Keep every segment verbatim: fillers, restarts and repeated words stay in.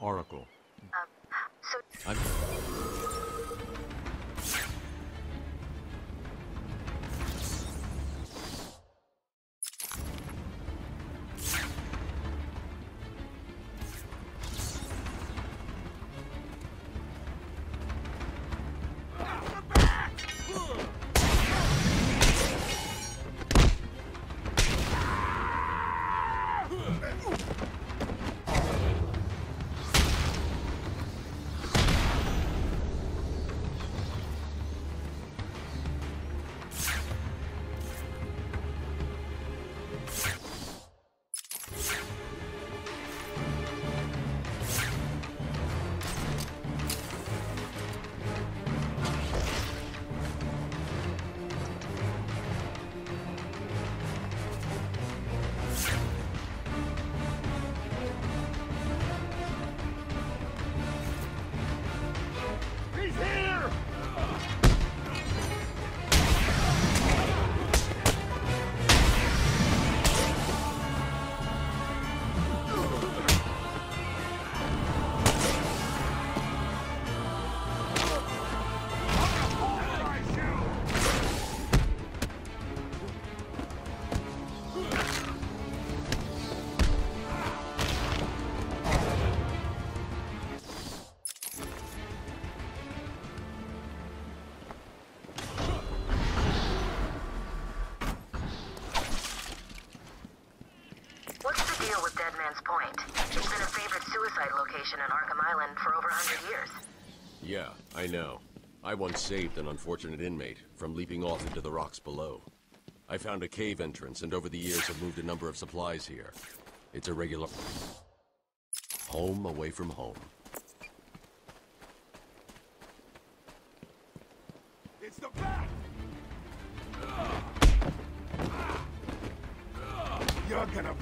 Oracle. Uh, so... I'm... In Arkham Island for over a hundred years. Yeah, I know. I once saved an unfortunate inmate from leaping off into the rocks below. I found a cave entrance, and over the years have moved a number of supplies here. It's a regular... home away from home. It's the back! You're gonna...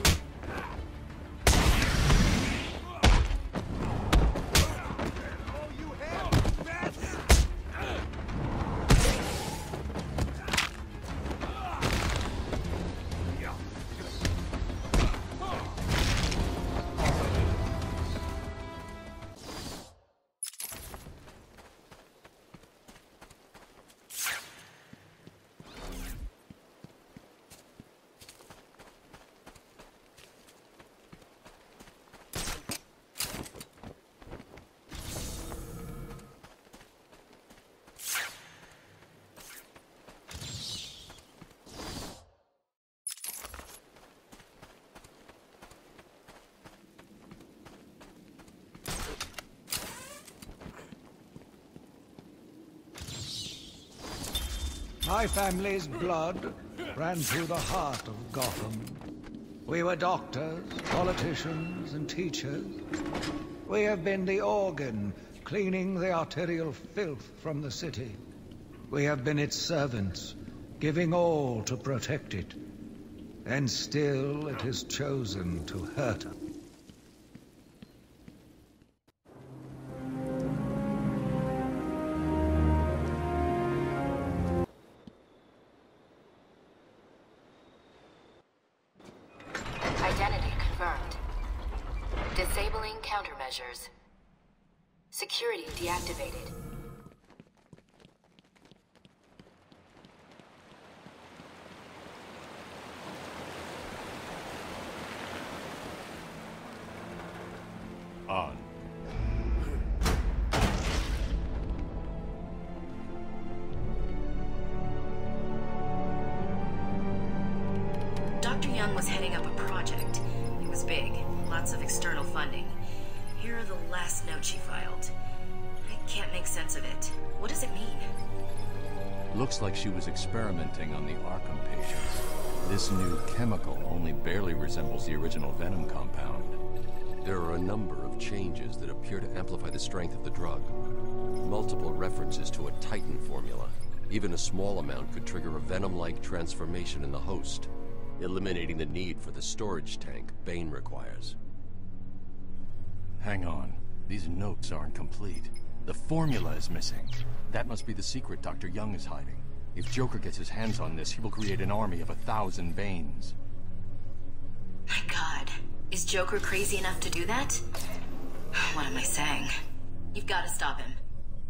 My family's blood ran through the heart of Gotham. We were doctors, politicians, and teachers. We have been the organ cleaning the arterial filth from the city. We have been its servants, giving all to protect it. And still it has chosen to hurt us. Identity confirmed. Disabling countermeasures. Security deactivated. On. Doctor Young was heading up a project. It was big, lots of external funding. Here are the last notes she filed. I can't make sense of it. What does it mean? Looks like she was experimenting on the Arkham patients. This new chemical only barely resembles the original Venom compound. There are a number of changes that appear to amplify the strength of the drug. Multiple references to a Titan formula. Even a small amount could trigger a Venom-like transformation in the host, eliminating the need for the storage tank Bane requires. Hang on. These notes aren't complete. The formula is missing. That must be the secret Doctor Young is hiding. If Joker gets his hands on this, he will create an army of a thousand Banes. My God. Is Joker crazy enough to do that? What am I saying? You've got to stop him.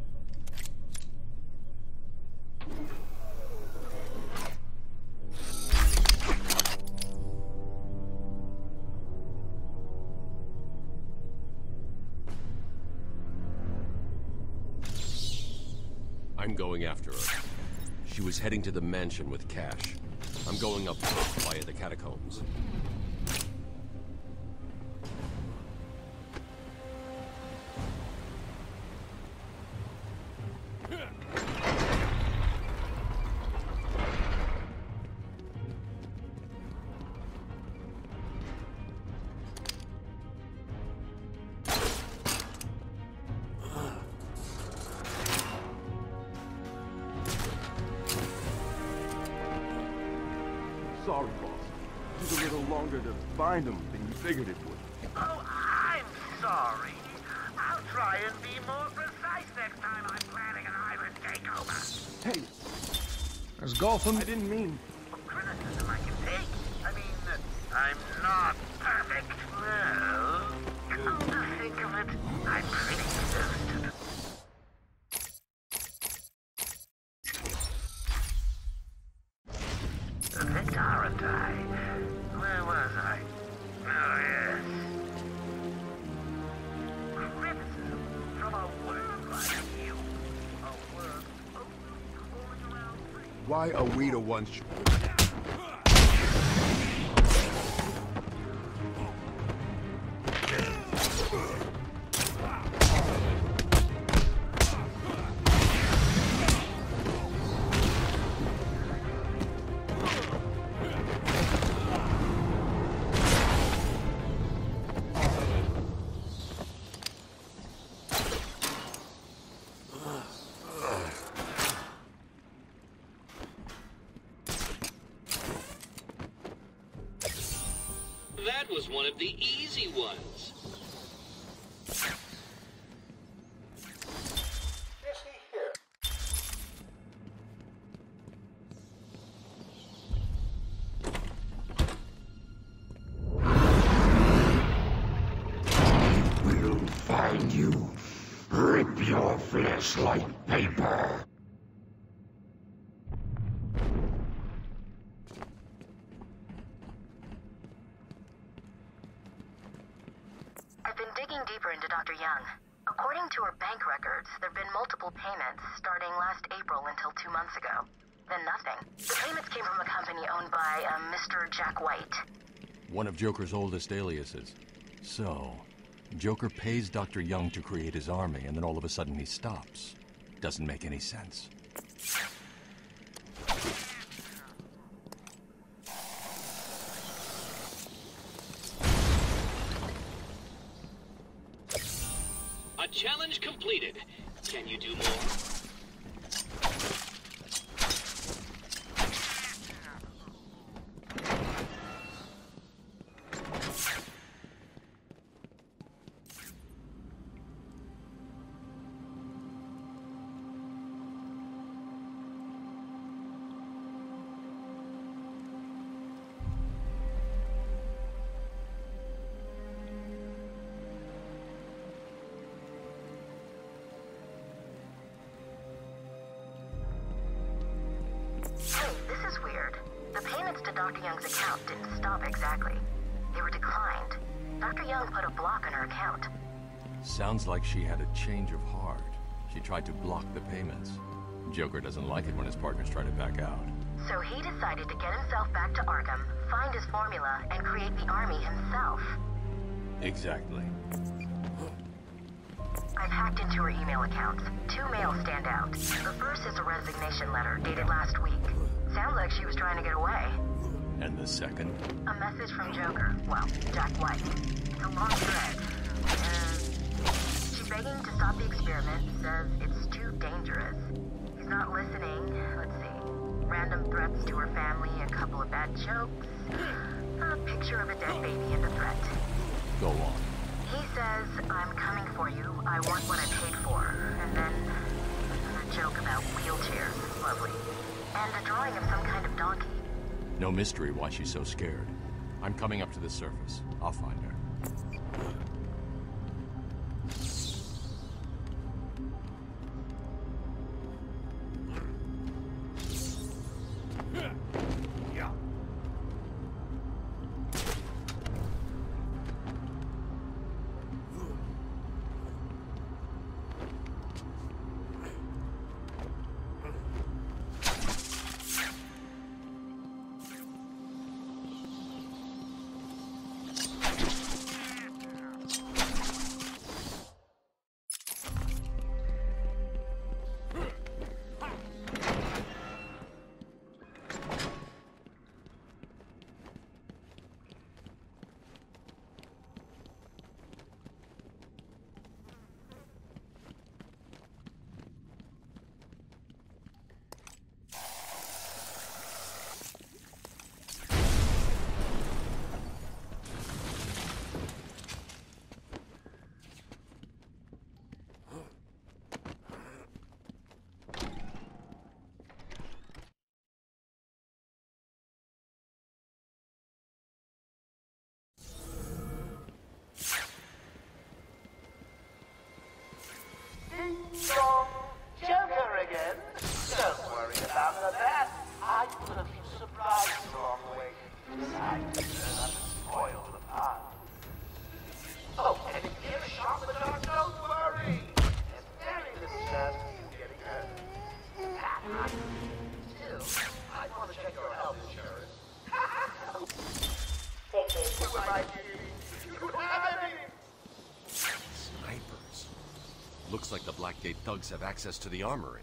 I'm going after her. She was heading to the mansion with cash. I'm going up via the catacombs. Sorry, boss. Took a little longer to find them than you figured it would. Oh, I'm sorry. I'll try and be more precise next time I'm planning an island takeover. Hey, As Gotham... I didn't mean... Criticism I can take. I mean, uh, I'm not perfect. Well, come to think of it, I'm pretty close to the... The Victorantine. Where was I? Oh, yes. Criticism from a word like you. A word only calling around free. Why are we the ones... That was one of the easy ones. We'll find you. Rip your flesh like paper. I've been digging deeper into Doctor Young. According to her bank records, there have been multiple payments starting last April until two months ago. Then nothing. The payments came from a company owned by uh, Mister Jack White. One of Joker's oldest aliases. So, Joker pays Doctor Young to create his army, and then all of a sudden he stops. Doesn't make any sense. A challenge completed. Can you do more? Hey, this is weird. The payments to Doctor Young's account didn't stop exactly. They were declined. Doctor Young put a block on her account. Sounds like she had a change of heart. She tried to block the payments. Joker doesn't like it when his partners try to back out. So he decided to get himself back to Arkham, find his formula, and create the army himself. Exactly. I've hacked into her email accounts. Two mails stand out. The first is a resignation letter dated last week. Sounds like she was trying to get away. And the second? A message from Joker. Well, Jack White. It's a long thread. Uh, she's begging to stop the experiment, says it's too dangerous. He's not listening. Let's see. Random threats to her family, a couple of bad jokes, a picture of a dead baby in the threat. Go on. He says, I'm coming for you, I want what I paid for, and then a joke about wheelchairs, lovely, and a drawing of some kind of donkey. No mystery why she's so scared. I'm coming up to the surface. I'll find her. You have any? Snipers. Looks like the Blackgate thugs have access to the armory.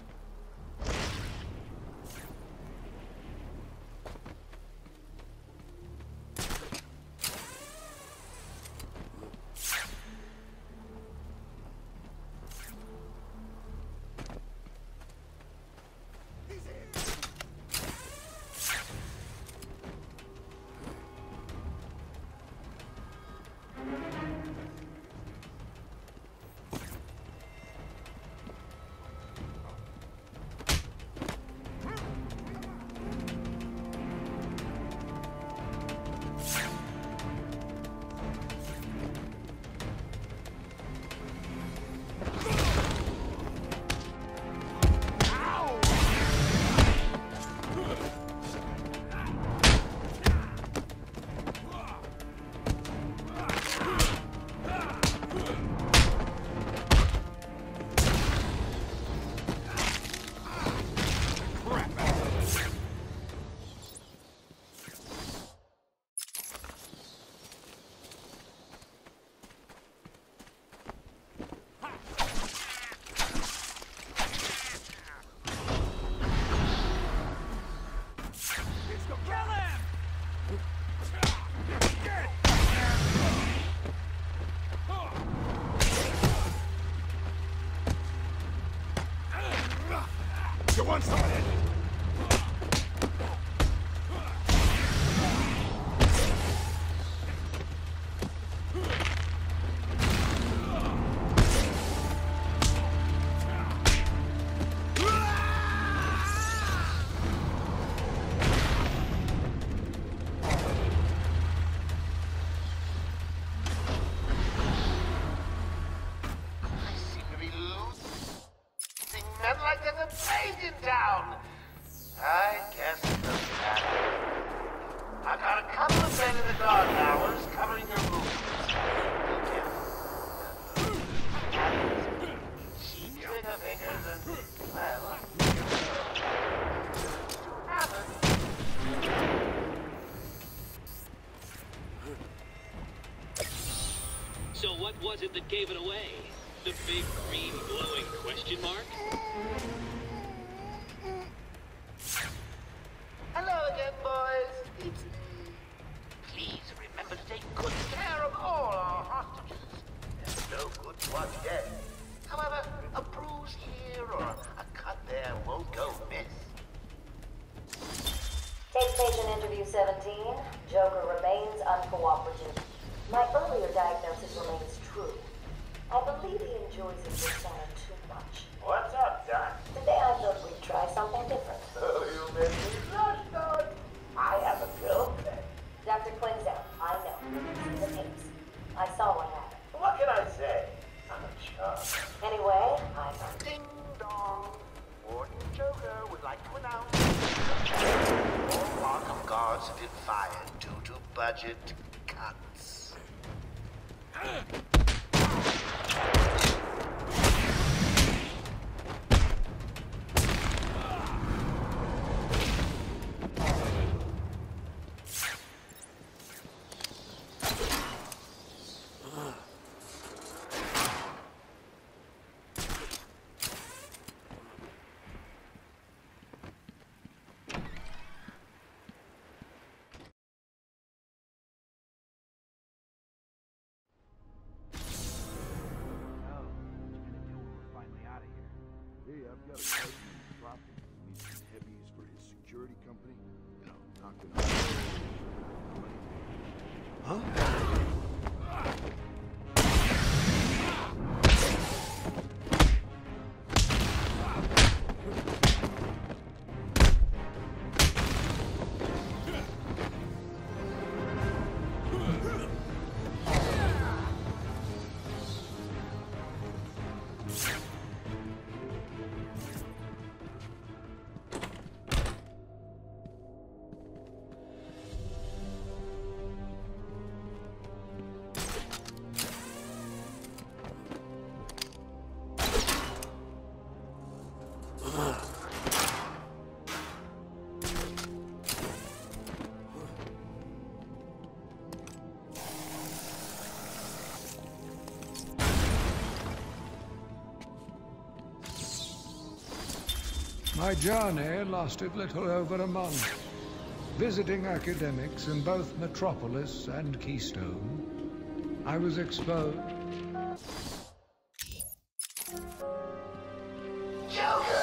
You want some of it? Like there's a plague in town. I guess it doesn't matter. I got a couple of men in the dark hours covering their roofs. Sheep trigger fingers and, well, happen. So what was it that gave it away? The big green glowing question mark? Hello again, boys. It's me. Please remember to take good care of all our hostages. They're no good to us dead. However, a bruise here or a cut there won't go miss. Case patient interview seventeen. Joker remains uncooperative. My earlier diagnosis remains true. I believe he enjoys his persona too much. What's up, Doc? Today I thought we'd try something different. Oh, you made me blush, Doc. I have a girlfriend. Doctor Quinzel, I know. See the tapes. I saw what happened. What can I say? I'm a chump. Anyway, I'm... Ding dong. Warden Joker would like to announce all Arkham guards have been fired due to budget cuts. Hey, I've got a question. Profit needs some heavies for his security company. You know, knocking on. Huh? My journey lasted little over a month, visiting academics in both Metropolis and Keystone. I was exposed. Joker!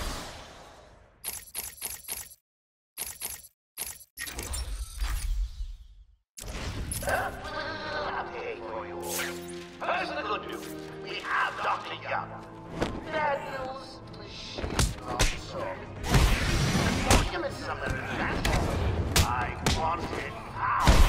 First, the good news. We have Doctor Young. Bad news, she's not so. For him, it's something that I wanted power.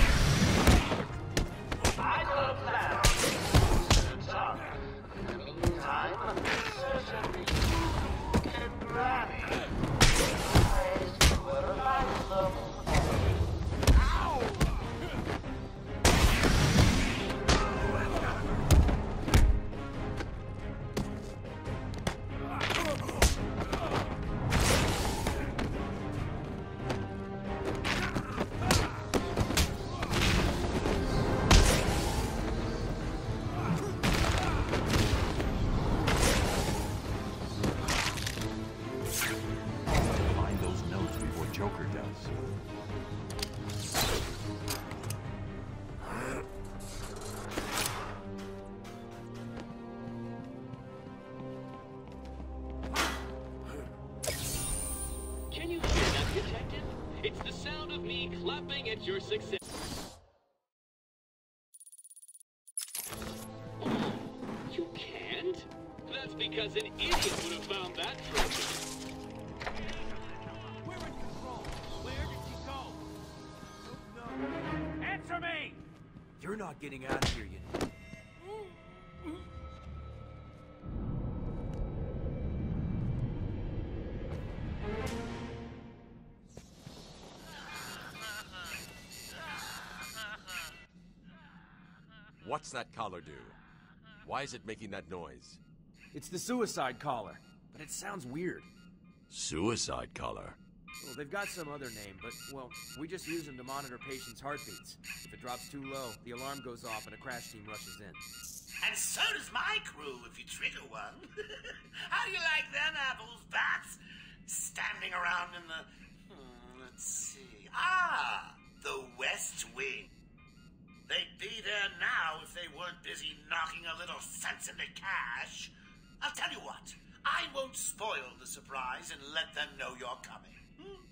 I got a plan on this tongue. In the meantime, certainly you can grab it. Whoever likes them. Ow! Find those notes before Joker does. Can you hear that, Detective? It's the sound of me clapping at your success. Oh, you can't? That's because an idiot would have found that treasure. We're in control. Where did she go? No. Answer me! You're not getting out of here, you know. What's that collar do? Why is it making that noise? It's the suicide collar, but it sounds weird. Suicide collar? Well, they've got some other name, but, well, we just use them to monitor patients' heartbeats. If it drops too low, the alarm goes off and a crash team rushes in. And so does my crew if you trigger one. How do you like them apples, bats? Standing around in the... Hmm, let's see... Ah! The West Wing. They'd be there now if they weren't busy knocking a little sense into cash. I'll tell you what. I won't spoil the surprise and let them know you're coming. Hmm?